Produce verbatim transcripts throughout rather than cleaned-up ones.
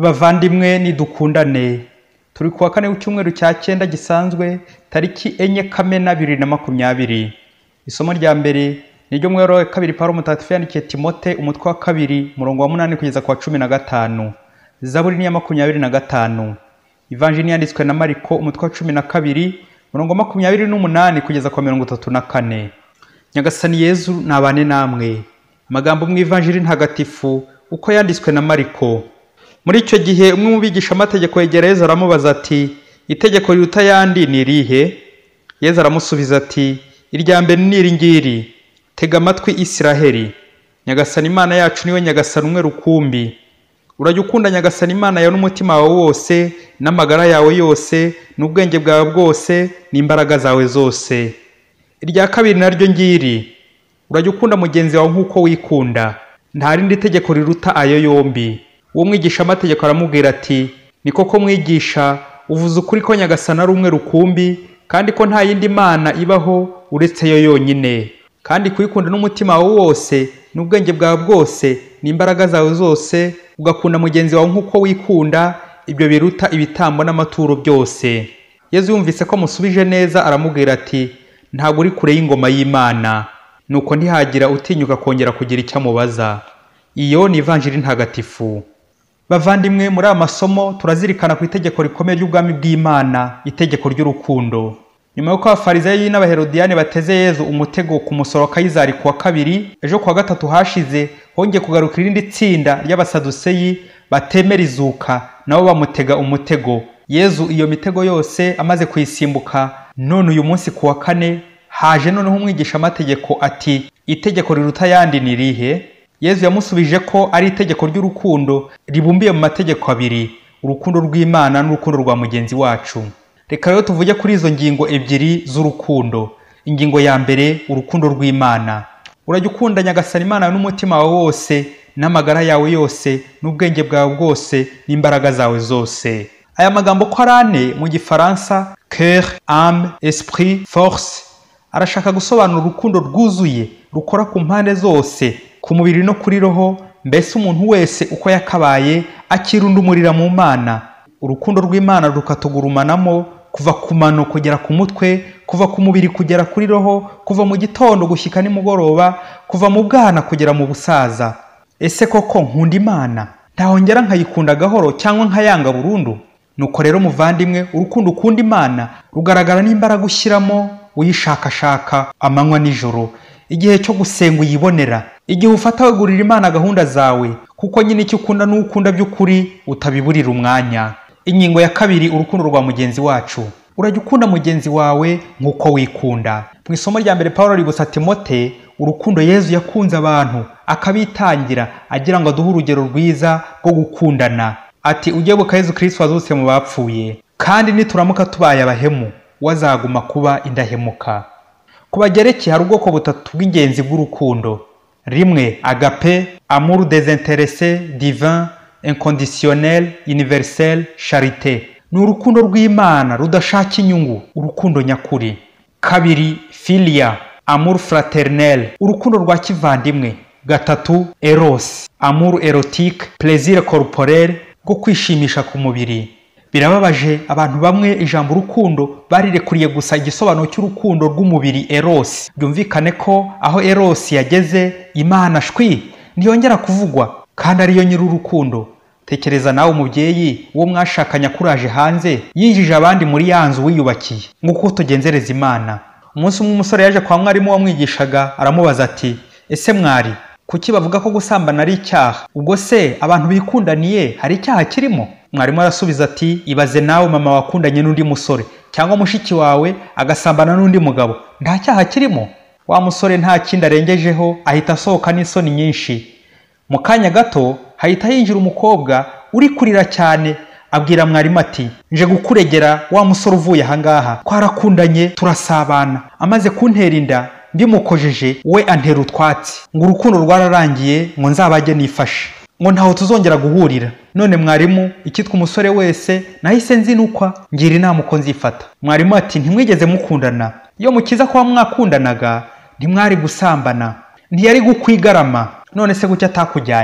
Bavandimwe nidukundane, turi kuwa kane w'icyumweru cya cyenda gisanzwe tariki enye Kamena bibiri na makumyabiri. Isomo rya mbere niryo mu wa kabiri Pawulo mutagatifu yandikiye Timote umutwe wa kabiri murongo wa munani kugeza kwa cumi na gatanu. Zaburi ni ya makumyabiri na gatanu. Ivanjili yanditswe na Mariko umutwe wa cumi na kabiri murongo wa makumyabiri n'umunani kugeza kwa mirongo itatu na kane. Nyagasani Yezu nabane namwe. Amagambo mu Ivanjili ntagatifu uko yanditswe na Mariko. Muri icyo gihe umwe mu bigisha amategeko yegera Yezu aramubaza ati, itegeko riruta ayandi ni irihe? Yezu aramusubiza ati, irya mbere ni iri ngiri, tega amatwi Isiraheli, Nyagasani Imana yacu niwe Nyagasani umwe rukumbi. Urajya ukunda Nyagasani Imana yawe n'umutima wawe wose, n'amagara yawe yose, n'ubwenge bwawe bwose, n'imbaraga zawe zose. Irya kabiri naryo ngiri, urajya ukunda mugenzi wawe nk'uko wikunda. Nta rindi tegeko riruta ayo yombi. Uwo mwigisha amategeko aramubwira ati, ni koko mwigisha, uvuze ukuri ko Nyagasani ari umwe rukumbi, kandi ko nta yindi Mana ibaho uretse yo yonyine. Kandi kuyikunda n'umutima wawe wose, n'ubwenge bwawe bwose, n'imbaraga zawe zose, ugakunda mugenzi wawe nk'uko wikunda, ibyo biruta ibitambo n'amaturo byose. Yezu yumvise ko musubije neza aramubwira ati, ntabwo uri kure y'ingoma y'Imana. Nuko ntihagira utinyuka kongera kugira icyo amubaza. Iyo ni Ivanjili ntagatifu. Bavandimwe, muri aya masomo turazirikana ku itegeko rikomeye ry'ubwami bw'Imana, itegeko ry'urukundo. Nyuma y'uko abafarisayo n'abaherodiyani bateze Yezu umutego ku musoro wa Kayizari kuwa kabiri, ejo kuwa gatatu hashize hongeye kugaruka irindi tsinda ry'abasaduseyi batemera izuka, nabo bamutega umutego. Yezu iyo mitego yose amaze kuyisimbuka, none uyu munsi kuwa kane haje noneho umwigisha amategeko ati, itegeko riruta ayandi ni irihe? Yezu yamusubije ko ari itegeko ry'urukundo ribumbiye mu mategeko abiri, urukundo rw'Imana n'urukundo rwa mugenzi wacu. Reka rero tuvuge kuri izo ngingo ebyiri z'urukundo. Ingingo ya mbere, urukundo rw'Imana. Urajya ukunda Nyagasani Imana n'umutima wawe wose, n'amagara yawe yose, n'ubwenge bwawe bwose, n'imbaraga zawe zose. Aya magambo ko arane mu Gifaransa, cœur, âme, esprit, force, arashaka gusobanura urukundo rwuzuye rukora ku mpande zose, ku mubiri no kuri roho, mbese umuntu wese uko yakabaye akirundumurira mu Mana. Urukundo rw'Imana rukatugurumanamo kuva ku mano kugera ku mutwe, kuva ku mubiri kugera kuri roho, kuva mu gitondo gushyika nimugoroba, kuva mu bwana kugera mu busaza. Ese koko nkunda Imana? Ntahongera nkayikunda gahoro cyangwa nkayanga burundu? Nuko rero muvandimwe, urukundo ukunda Imana rugaragara n'imbaraga ushyiramo uyishakashaka amanywa nijoro, igihe cyo gusenga uyibonera, igihe ufata wegurira Imana gahunda zawe, kuko nyine icyo ukunda n'ukunda by'ukuri utabiburira umwanya. Ingingo ya kabiri, urukundo rwa mugenzi wacu. Urajya ukunda mugenzi wawe nk'uko wikunda. Mu isomo rya mbere Pawulo aributsa Timote urukundo Yezu yakunze abantu akabitangira, agira ngo aduhe urugero rwiza rwo gukundana. Ati, ujye buka Yezu Kristo wazutse mu bapfuye, kandi nituramuka tubaye abahemu wazaguma kuba indahemuka. Ku Bagereki hari ubwoko butatu bw'ingenzi bw'urukundo. Rimwe, agape, amour désintéressé, divin, inconditionnel, universel, charité. Ni urukundo rw'Imana rudashaka inyungu, urukundo nyakuri. Kabiri, philia, amour fraternel, urukundo rwa kivandimwe. Gatatu, eros, amour érotique, plaisir corporel, bwo kwishimisha ku mubiri. Birababaje abantu bamwe ijambo urukundo barirekuriye gusa igisobanuro cy'urukundo rw'umubiri eros. Byumvikane ko aho eros yageze Imana shwi ntiyongera kuvugwa, kandi ariyo nyiri urukundo. Tekereza nawe umubyeyi uwo mwashakanya kuraje hanze yinjije abandi muri yanzu wiyubakiye, nguko tugenzereza Imana. Umunsi umwe umusore yaje kwa mwarimu wamwigishaga aramubaza ati, ese mwari, kuki bavuga ko gusambana ari icyaha? Ubwo se abantu bikundaniye hari icyaha kirimo? Mwarimu arasubiza ati, ibaze nawe mama wakundanye n'undi musore, cyangwa mushiki wawe agasambana n'undi mugabo, nta cyaha kirimo? Wa musore nta kindi arengejeho ahita asohoka n'isoni nyinshi. Mu kanya gato hahita hinjira umukobwa uri kurira cyane, abwira mwarimu ati, nje gukuregera wa musore uvuye ahangaha, twarakundanye turasabana, amaze kuntera inda mbimukojeje we antera utwatsi, ngo urukundo rwararangiye, ngo nzabajye nifashe, ngo ntaho tuzongera guhurira. None mwarimu, ikitwa umusore wese nahise nzinukwa, ngira inama uko nzifata. Mwarimu ati, ntimwigeze mukundana? Iyo mukiza kuba mwakundanaga ntimwari gusambana, ntiyari gukwigarama, none se gucya atakujyanye?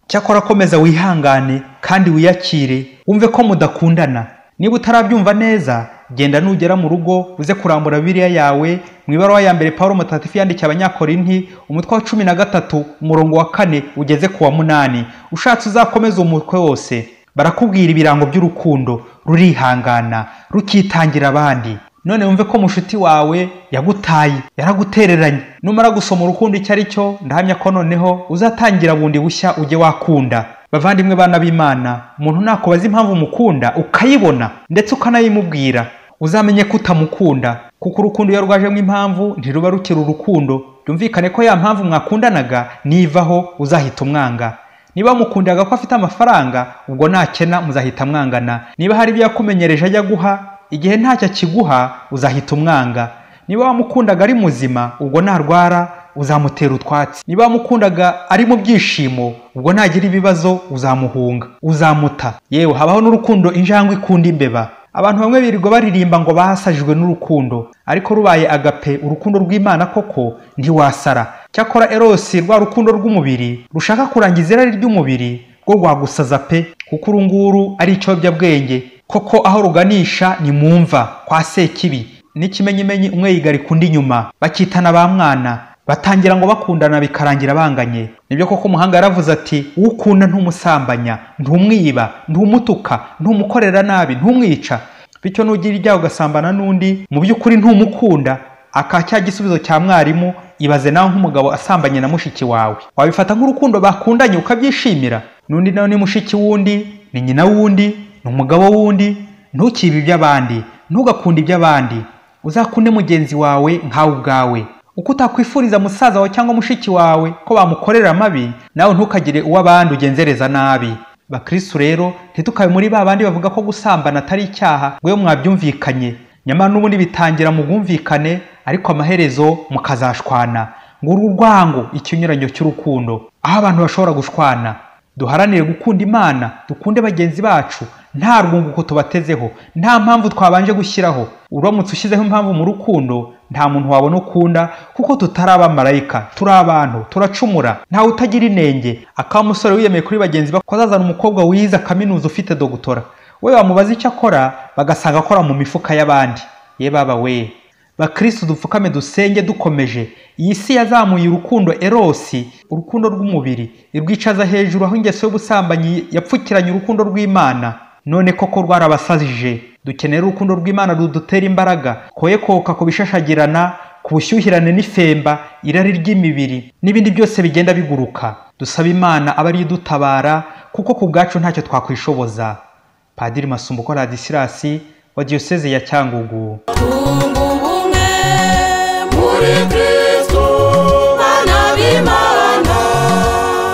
cyakora komeza wihangane kandi wiyakire wumve ko mudakundana. Niba utarabyumva neza, genda nugera mu rugo uze kurambura Bibiliya yawe mu ibaruwa ya mbere Pawulo mutagatifu yandikiye Abanyakorinti umutwe wa cumi na gatatu umurongo wa kane ugeze ku wa munani. Ushatse uzakomeza umutwe wose. Barakubwira ibirango by'urukundo, rurihangana, rukitangira abandi. None wumve ko mushuti wawe yagutaye, yaragutereranye. Numara gusoma urukundo icyo ari cyo, ndahamya ko noneho uzatangira bundi bushya ujye wakunda. Bavandimwe bana b'Imana, umuntu nakubaza impamvu umukunda ukayibona ndetse ukanayimubwira, uzamenye ko utamukunda, kuko urukundo iyo rwajemo impamvu ntiruba rukiri urukundo. Byumvikane ko ya mpamvu mwakundanaga nivaho uzahita umwanga. Niba mukundaga ko afite amafaranga, ubwo nakena muzahita mwangana. Niba hari ibyo yakumenyereje ajya guha, igihe ntacyo kiguha uzahita umwanga. Niba wamukundaga ari muzima, ubwo narwara uzamutera utwatsi. Niba wamukundaga ari mu byishimo, ubwo nagira ibibazo uzamuhunga, uzamuta. Yewe habaho n'urukundo injangwe ikunda imbeba. Abantu bamwe birirwa baririmba ngo bahasajijwe n'urukundo, ariko rubaye agape urukundo rw'Imana koko ntiwasara. Cyakora erosi rwa rukundo rw'umubiri rushaka kurangiza irari ry'umubiri rwo rwagusaza pe, kuko urunguru ari icyobya koko aho ruganisha ni mumva kwa Sekibi. N'ikimenyimenyi umwe yigarika undi inyuma, bakitana ba mwana, batangira ngo bakundana bikarangira banganye. Nibyo koko umuhanga yaravuze ati ukunda ntumusambanya, ntumwiba, ntumutuka, ntumukorera nabi, ntumwica. Bityo nugira ibyago ugasambana n'undi, mu by'ukuri ntumukunda. Aka cya gisubizo cya mwarimu, ibaze nawe nk'umugabo asambanye na mushiki wawe, wabifata nk'urukundo bakundanye ukabyishimira? Nundi nawe ni mushiki wundi, ni nyina wundi, ni umugabo wundi. Ntukibe iby'abandi, ntugakunde iby'abandi, uzakunde mugenzi wawe nkawe ubwawe. Uko utakwifuriza musaza wawe cyangwa mushiki wawe ko bamukorera mabi, nawe ntukagire uw'abandi ugenzereza nabi. Bakristo rero ntitukabe muri ba bandi bavuga ko gusambana atari icyaha ngo yo mwabyumvikanye, nyamara n'ubundi bitangira mu bwumvikane, ariko amaherezo mukazashwana. Ngo urwango ikinyuranyo cy'urukundo, aho abantu bashobora gushwana. Duharanire gukunda Imana, dukunde bagenzi bacu, nta rwunguko tubatezeho, nta mpamvu twabanje gushyiraho. Uramutse ushyizeho impamvu mu rukundo, nta muntu wabona ukunda, kuko tutaraba marayika, turi abantu, turacumura, ntawe utagira inenge. Akaba umusore wiyemeye kuri bagenzi ba ko azazana umukobwa wize kaminuza ufite dogutora, we bamubaza icyo akora bagasanga akora mu mifuka y'abandi. Ye baba we. Bakristo dupfukame dusenge dukomeje. Iyi si yazamuye urukundo erosi, urukundo rw'umubiri, irwicaza hejuru aho ingeso y'ubusambanyi yapfukiranye urukundo rw'Imana. None koko rwarabasazije. Dukenera urukundo rw'Imana rudutera imbaraga, koye koka ku bishashagirana, ku bushyuhirane n'ifemba, irari ry'imibiri n'ibindi byose bigenda biguruka. Dusaba Imana abari idutabara, kuko ku bwacu ntacyo twakwishoboza. Padiri Masumbuko Ladislas wa Diocese ya Cyangugu.